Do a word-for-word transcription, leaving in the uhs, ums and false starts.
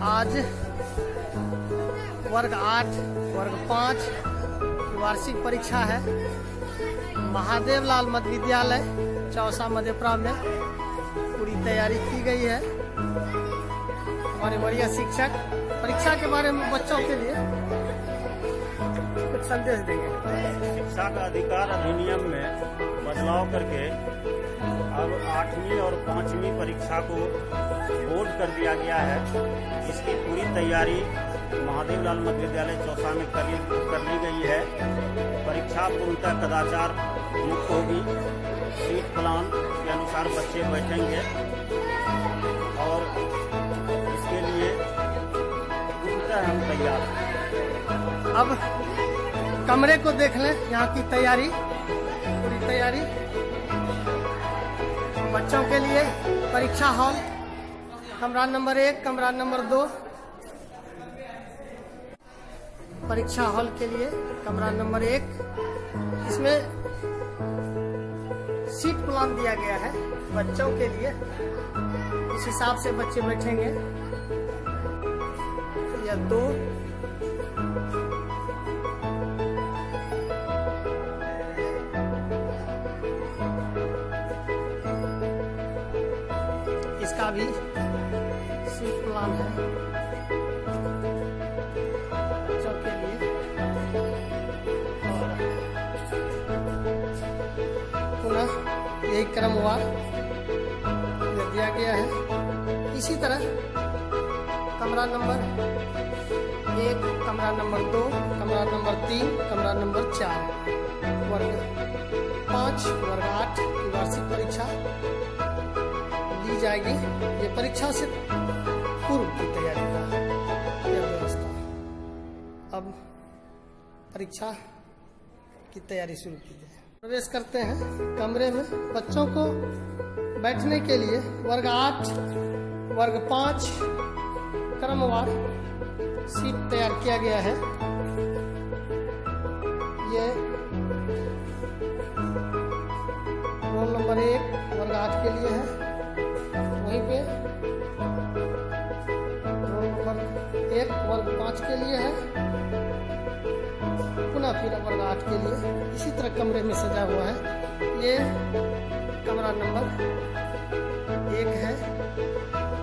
आज वर्ग आठ वर्ग पाँच की वार्षिक परीक्षा है। महादेव लाल मध्य विद्यालय चौसा मधेपुरा में पूरी तैयारी की गई है। हमारे वरीय शिक्षक परीक्षा के बारे में बच्चों के लिए कुछ संदेश देंगे। शिक्षा का अधिकार अधिनियम में बदलाव करके अब आठवीं और पांचवी परीक्षा को बोर्ड कर दिया गया है। इसकी पूरी तैयारी महादेव लाल मध्य विद्यालय चौसा में कर ली, कर ली गई है। परीक्षा पूर्णतः कदाचार मुक्त होगी। सीट प्लान के अनुसार बच्चे बैठेंगे और इसके लिए पूर्णतः हम तैयार हैं। अब कमरे को देख लें, यहाँ की तैयारी पूरी तैयारी बच्चों के लिए। परीक्षा हॉल कमरा नंबर एक, कमरा नंबर दो। परीक्षा हॉल के लिए कमरा नंबर एक, इसमें सीट प्लान दिया गया है बच्चों के लिए। इस हिसाब से बच्चे बैठेंगे। या दो इसका भी सीट प्लान है बच्चों के लिए। और पुनः यही क्रमवार दिया गया है। इसी तरह कमरा नंबर एक, कमरा नंबर दो, कमरा नंबर तीन, कमरा नंबर चार। वर्ग पाँच वर्ग आठ की वार्षिक परीक्षा ली जाएगी। ये परीक्षा से पूर्व की तैयारी का यह व्यवस्था। अब परीक्षा की तैयारी शुरू की जाए। प्रवेश करते हैं कमरे में। बच्चों को बैठने के लिए वर्ग आठ वर्ग पाँच क्रमवार सीट तैयार किया गया है। ये रोल नंबर एक वर्ग आठ के लिए है। वहीं पे रोल नंबर एक वर्ग पाँच के लिए है। पुनः फिर वर्ग आठ के लिए इसी तरह कमरे में सजा हुआ है। ये कमरा नंबर एक है।